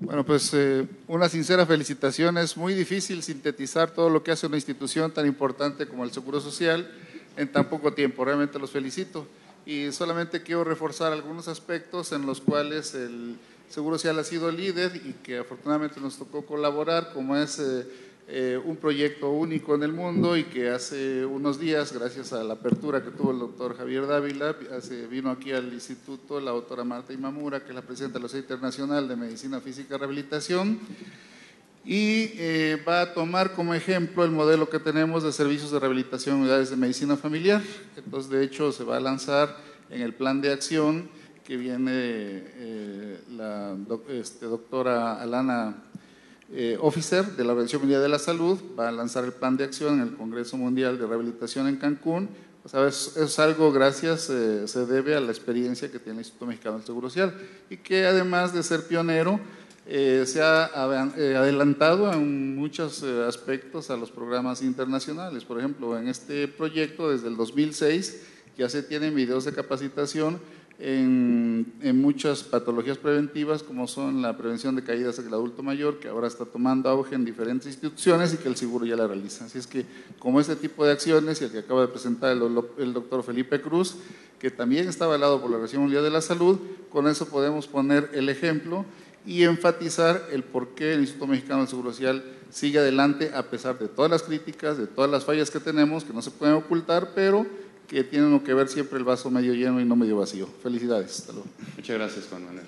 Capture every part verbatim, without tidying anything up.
Bueno, pues eh, una sincera felicitación. Es muy difícil sintetizar todo lo que hace una institución tan importante como el Seguro Social en tan poco tiempo. Realmente los felicito. Y solamente quiero reforzar algunos aspectos en los cuales el Seguro Social ha sido líder y que afortunadamente nos tocó colaborar, como es eh, eh, un proyecto único en el mundo y que hace unos días, gracias a la apertura que tuvo el doctor Javier Dávila, hace, vino aquí al instituto la doctora Marta Imamura, que es la presidenta de la Sociedad Internacional de Medicina Física y Rehabilitación, y eh, va a tomar como ejemplo el modelo que tenemos de servicios de rehabilitación en unidades de medicina familiar. Entonces, de hecho, se va a lanzar en el plan de acción que viene eh, la doc, este, doctora Alana eh, Officer de la Organización Mundial de la Salud, va a lanzar el plan de acción en el Congreso Mundial de Rehabilitación en Cancún. O sea, es, es algo gracias, eh, se debe a la experiencia que tiene el Instituto Mexicano del Seguro Social y que además de ser pionero, Eh, se ha eh, adelantado en muchos eh, aspectos a los programas internacionales. Por ejemplo, en este proyecto desde el dos mil seis ya se tienen videos de capacitación en, en muchas patologías preventivas, como son la prevención de caídas en el adulto mayor, que ahora está tomando auge en diferentes instituciones y que el seguro ya la realiza. Así es que, como este tipo de acciones y el que acaba de presentar el, el doctor Felipe Cruz, que también está avalado por la Organización Mundial de la Salud, con eso podemos poner el ejemplo y enfatizar el por qué el Instituto Mexicano del Seguro Social sigue adelante a pesar de todas las críticas, de todas las fallas que tenemos, que no se pueden ocultar, pero que tienen que ver siempre el vaso medio lleno y no medio vacío. Felicidades. Hasta luego. Muchas gracias, Juan Manuel.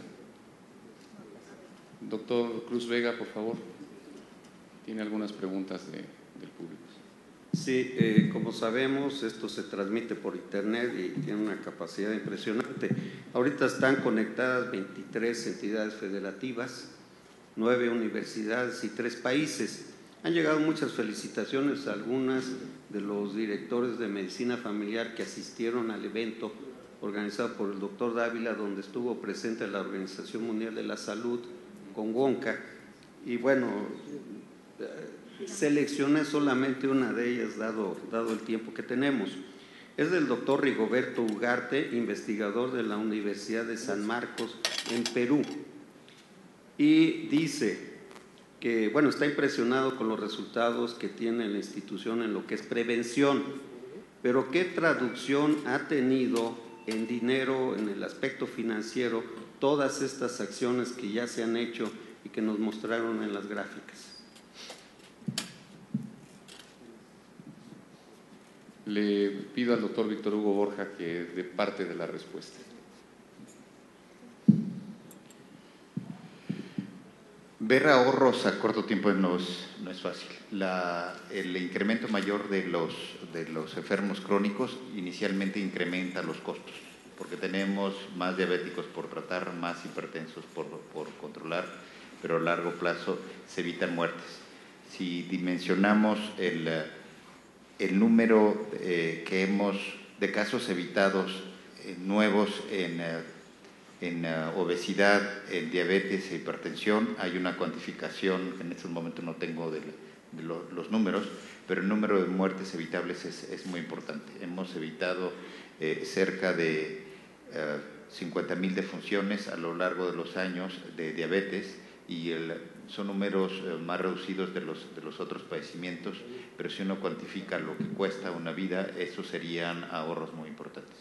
Doctor Cruz Vega, por favor. Tiene algunas preguntas de, del público. Sí, eh, como sabemos, esto se transmite por internet y tiene una capacidad impresionante. Ahorita están conectadas veintitrés entidades federativas, nueve universidades y tres países. Han llegado muchas felicitaciones a algunas de los directores de medicina familiar que asistieron al evento organizado por el doctor Dávila, donde estuvo presente la Organización Mundial de la Salud con WONCA. Y bueno, seleccioné solamente una de ellas, dado, dado el tiempo que tenemos. Es del doctor Rigoberto Ugarte, investigador de la Universidad de San Marcos en Perú. Y dice que, bueno, está impresionado con los resultados que tiene la institución en lo que es prevención, pero ¿qué traducción ha tenido en dinero, en el aspecto financiero, todas estas acciones que ya se han hecho y que nos mostraron en las gráficas? Le pido al doctor Víctor Hugo Borja que dé parte de la respuesta. Ver ahorros a corto tiempo no es, no es fácil. La, el incremento mayor de los, de los enfermos crónicos inicialmente incrementa los costos, porque tenemos más diabéticos por tratar, más hipertensos por, por controlar, pero a largo plazo se evitan muertes. Si dimensionamos el, el número eh, que hemos de casos evitados eh, nuevos en eh, en uh, obesidad, en diabetes e hipertensión, hay una cuantificación, que en estos momentos no tengo de, de lo, los números, pero el número de muertes evitables es, es muy importante. Hemos evitado eh, cerca de uh, cincuenta mil defunciones a lo largo de los años de diabetes y el, son números uh, más reducidos de los, de los otros padecimientos, pero si uno cuantifica lo que cuesta una vida, esos serían ahorros muy importantes.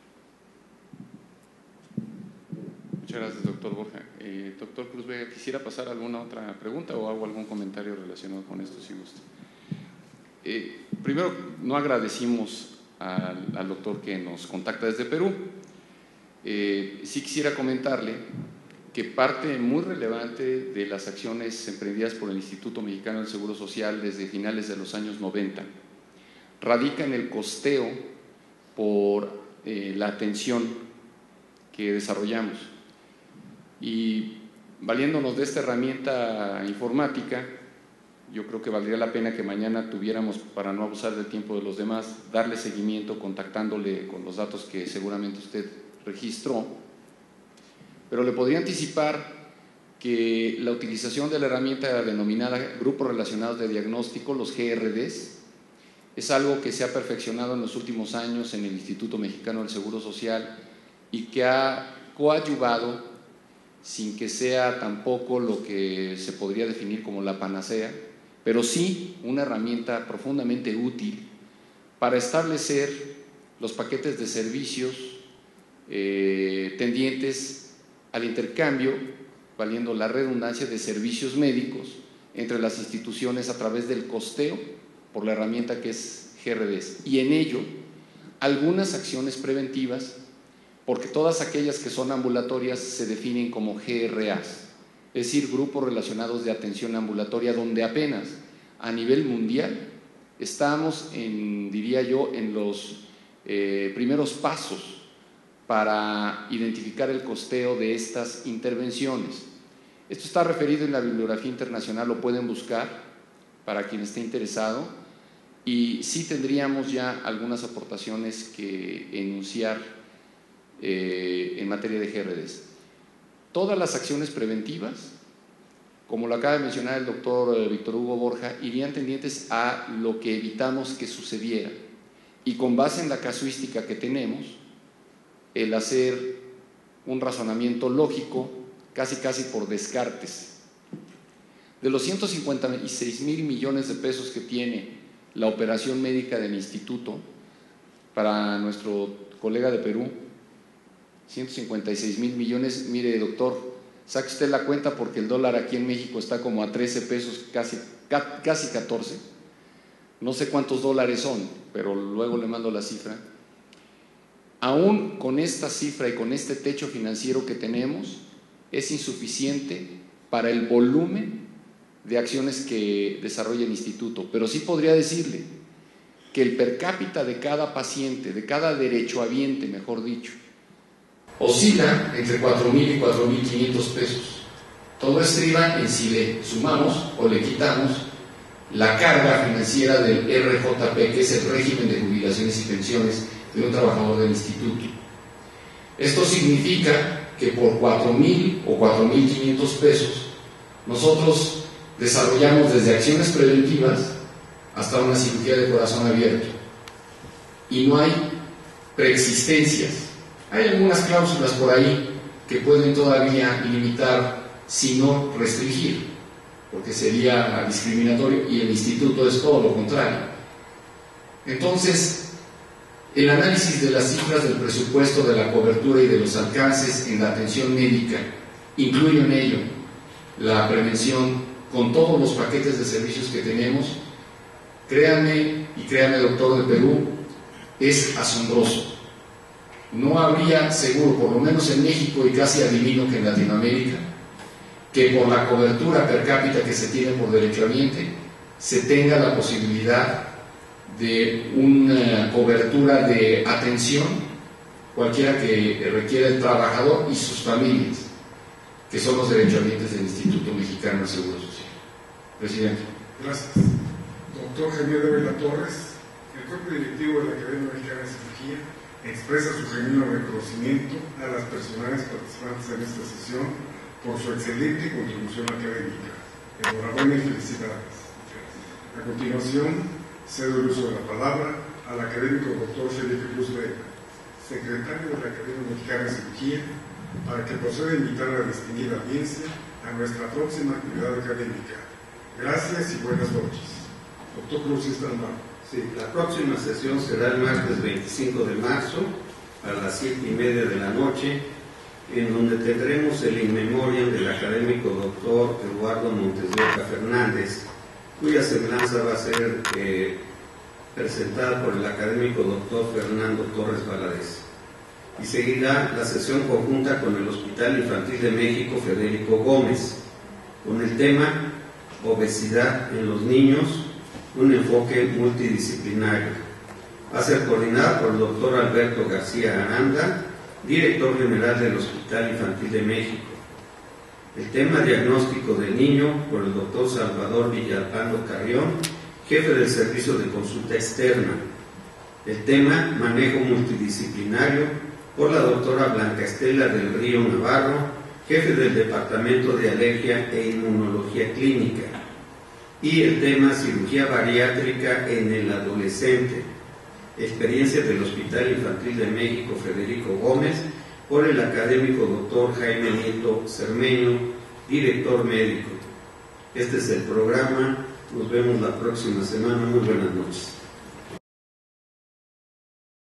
Muchas gracias, doctor Borja. Eh, doctor Cruz Vega, ¿quisiera pasar alguna otra pregunta o hago algún comentario relacionado con esto, si gusta? Eh, primero, no agradecimos al, al doctor que nos contacta desde Perú. Eh, sí quisiera comentarle que parte muy relevante de las acciones emprendidas por el Instituto Mexicano del Seguro Social desde finales de los años noventa radica en el costeo por eh, la atención que desarrollamos. Y valiéndonos de esta herramienta informática, yo creo que valdría la pena que mañana tuviéramos, para no abusar del tiempo de los demás, darle seguimiento contactándole con los datos que seguramente usted registró, pero le podría anticipar que la utilización de la herramienta denominada Grupos Relacionados de Diagnóstico, los G R Ds, es algo que se ha perfeccionado en los últimos años en el Instituto Mexicano del Seguro Social y que ha coadyuvado sin que sea tampoco lo que se podría definir como la panacea, pero sí una herramienta profundamente útil para establecer los paquetes de servicios eh, tendientes al intercambio, valiendo la redundancia, de servicios médicos entre las instituciones a través del costeo por la herramienta que es G R Ds, y en ello algunas acciones preventivas, porque todas aquellas que son ambulatorias se definen como G R As, es decir, grupos relacionados de atención ambulatoria, donde apenas a nivel mundial estamos, en, diría yo, en los eh, primeros pasos para identificar el costeo de estas intervenciones. Esto está referido en la bibliografía internacional, lo pueden buscar para quien esté interesado, y sí tendríamos ya algunas aportaciones que enunciar eh, en materia de G R Ds. Todas las acciones preventivas, como lo acaba de mencionar el doctor Víctor Hugo Borja, irían tendientes a lo que evitamos que sucediera, y con base en la casuística que tenemos, el hacer un razonamiento lógico, casi casi por descartes. De los ciento cincuenta y seis mil millones de pesos que tiene la operación médica del instituto, para nuestro colega de Perú, ciento cincuenta y seis mil millones, mire doctor, saque usted la cuenta porque el dólar aquí en México está como a trece pesos, casi, casi catorce, no sé cuántos dólares son, pero luego le mando la cifra. Aún con esta cifra y con este techo financiero que tenemos, es insuficiente para el volumen de acciones que desarrolla el instituto, pero sí podría decirle que el per cápita de cada paciente, de cada derechohabiente, mejor dicho, oscila entre cuatro mil y cuatro mil quinientos pesos. Todo estriba en si le sumamos o le quitamos la carga financiera del R J P, que es el régimen de jubilaciones y pensiones de un trabajador del instituto. Esto significa que por cuatro mil o cuatro mil quinientos pesos nosotros desarrollamos desde acciones preventivas hasta una cirugía de corazón abierto, y no hay preexistencias. Hay algunas cláusulas por ahí que pueden todavía limitar, si no restringir, porque sería discriminatorio, y el instituto es todo lo contrario. Entonces, el análisis de las cifras del presupuesto, de la cobertura y de los alcances en la atención médica incluye en ello la prevención con todos los paquetes de servicios que tenemos. Créanme, y créanme doctor de Perú, es asombroso. No habría seguro, por lo menos en México, y casi adivino que en Latinoamérica, que por la cobertura per cápita que se tiene por derechohabiente se tenga la posibilidad de una cobertura de atención cualquiera que requiera el trabajador y sus familias, que son los derechohabientes del Instituto Mexicano del Seguro Social. Presidente. Gracias. Doctor Javier de Vela Torres, el cuerpo directivo de la Academia Mexicana de Cirugía expresa su genuino reconocimiento a las personas participantes en esta sesión por su excelente contribución académica. Enhorabuena y felicidades. A continuación, cedo el uso de la palabra al académico doctor Felipe Cruz Vega, secretario de la Academia Mexicana de Cirugía, para que proceda a invitar a la distinguida audiencia a nuestra próxima actividad académica. Gracias y buenas noches. Doctor Cruz, está en mano. Sí, la próxima sesión será el martes veinticinco de marzo a las siete y media de la noche, en donde tendremos el in memoriam del académico doctor Eduardo Montes de Oca Fernández, cuya semblanza va a ser eh, presentada por el académico doctor Fernando Torres Valadez. Y seguirá la sesión conjunta con el Hospital Infantil de México Federico Gómez, con el tema Obesidad en los niños, un enfoque multidisciplinario. Va a ser coordinado por el doctor Alberto García Aranda, director general del Hospital Infantil de México. El tema diagnóstico del niño por el doctor Salvador Villalpando Carrión, jefe del servicio de consulta externa. El tema manejo multidisciplinario por la doctora Blanca Estela del Río Navarro, jefe del Departamento de Alergia e Inmunología Clínica. Y el tema cirugía bariátrica en el adolescente, experiencia del Hospital Infantil de México Federico Gómez, por el académico doctor Jaime Nieto Cermeño, director médico. Este es el programa. Nos vemos la próxima semana. Muy buenas noches.